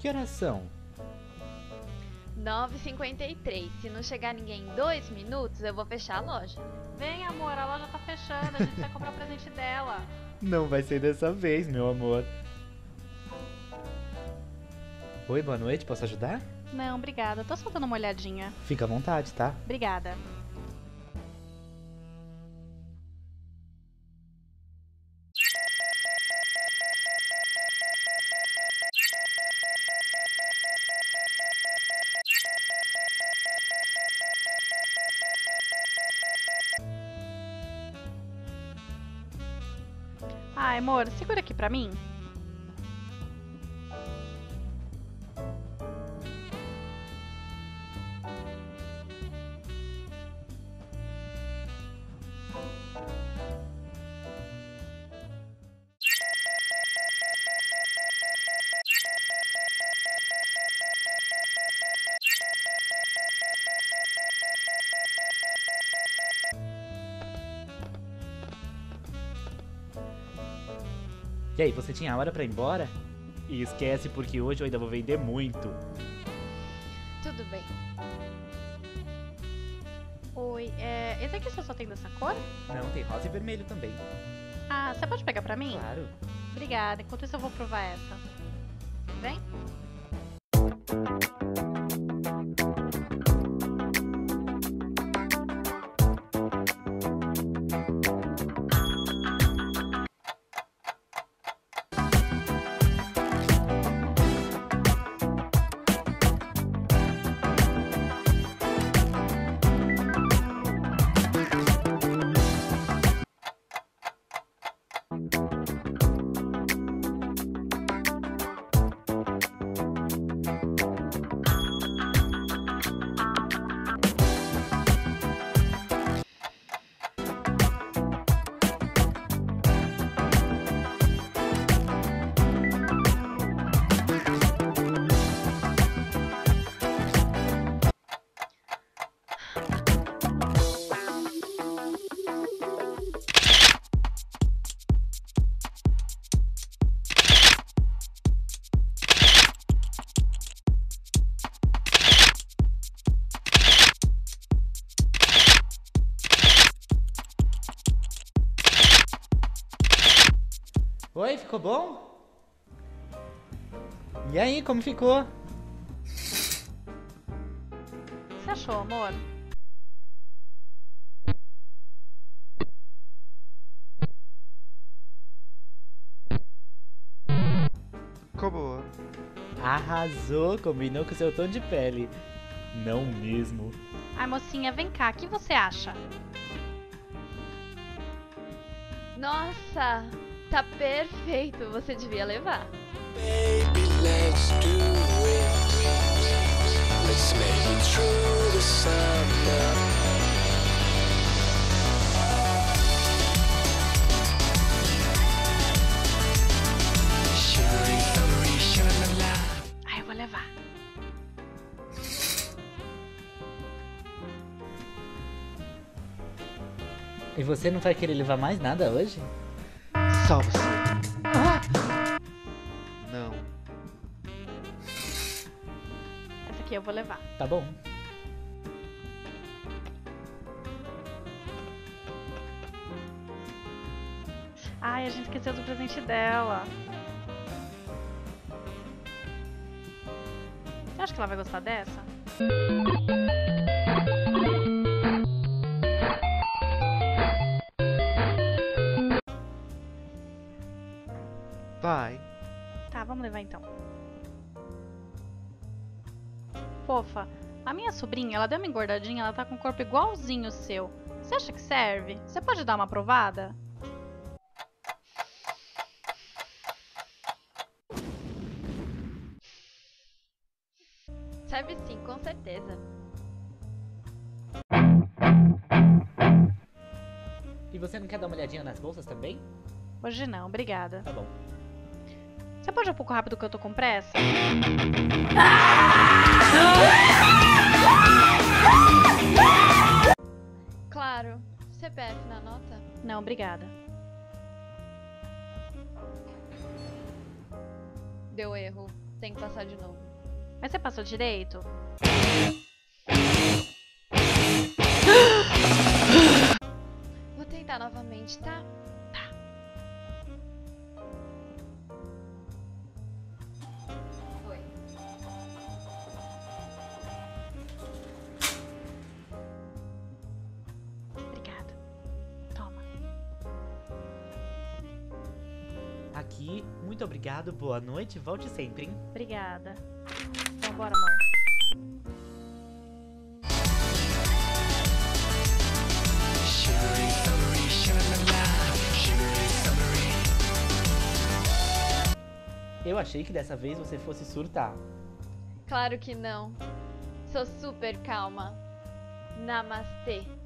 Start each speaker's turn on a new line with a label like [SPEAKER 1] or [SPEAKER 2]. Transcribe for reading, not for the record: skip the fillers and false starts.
[SPEAKER 1] Que horas são?
[SPEAKER 2] 9h53. Se não chegar ninguém em 2 minutos, eu vou fechar a loja.
[SPEAKER 3] Vem, amor, a loja tá fechando, a gente vai comprar o presente dela.
[SPEAKER 1] Não vai ser dessa vez, meu amor. Oi, boa noite, posso ajudar?
[SPEAKER 3] Não, obrigada, tô só dando uma olhadinha.
[SPEAKER 1] Fica à vontade, tá?
[SPEAKER 3] Obrigada. Ai, amor, segura aqui pra mim.
[SPEAKER 1] E aí, você tinha hora pra ir embora? E esquece porque hoje eu ainda vou vender muito.
[SPEAKER 2] Tudo bem.
[SPEAKER 3] Oi, esse aqui você só tem dessa cor?
[SPEAKER 1] Não, tem rosa e vermelho também.
[SPEAKER 3] Ah, você pode pegar pra mim?
[SPEAKER 1] Claro.
[SPEAKER 3] Obrigada, enquanto isso eu vou provar essa. Vem?
[SPEAKER 1] Oi, ficou bom? E aí, como ficou?
[SPEAKER 3] Você achou, amor?
[SPEAKER 4] Ficou boa.
[SPEAKER 1] Arrasou, combinou com o seu tom de pele. Não mesmo.
[SPEAKER 3] Ai, mocinha, vem cá, o que você acha?
[SPEAKER 2] Nossa, tá perfeito. Você devia levar.
[SPEAKER 5] Baby, let's do it. Let's make it through the summer. Shivering, summery, sha-la-la.
[SPEAKER 3] Ai, eu vou levar.
[SPEAKER 1] E você não vai querer levar mais nada hoje?
[SPEAKER 4] Só você. Não.
[SPEAKER 3] Essa aqui eu vou levar.
[SPEAKER 1] Tá bom.
[SPEAKER 3] Ai, a gente esqueceu do presente dela. Você acha que ela vai gostar dessa?
[SPEAKER 4] Vai.
[SPEAKER 3] Tá, vamos levar então. Fofa, a minha sobrinha, ela deu uma engordadinha, ela tá com o corpo igualzinho o seu. Você acha que serve? Você pode dar uma provada?
[SPEAKER 2] Serve sim, com certeza.
[SPEAKER 1] E você não quer dar uma olhadinha nas bolsas também?
[SPEAKER 3] Hoje não, obrigada.
[SPEAKER 1] Tá bom.
[SPEAKER 3] Você pode ir um pouco rápido que eu tô com pressa?
[SPEAKER 2] Claro. CPF na nota?
[SPEAKER 3] Não, obrigada.
[SPEAKER 2] Deu erro. tem que passar de novo.
[SPEAKER 3] Mas você passou direito?
[SPEAKER 2] Vou tentar novamente, tá? Foi.
[SPEAKER 3] Obrigada. Toma.
[SPEAKER 1] Aqui, muito obrigado, boa noite, volte sempre, hein?
[SPEAKER 3] Obrigada. Então bora, amor.
[SPEAKER 5] Shimmery, summery, sha-la-la-la. Shimmery, summery.
[SPEAKER 1] Eu achei que dessa vez você fosse surtar.
[SPEAKER 2] Claro que não. Sou super calma. Namastê.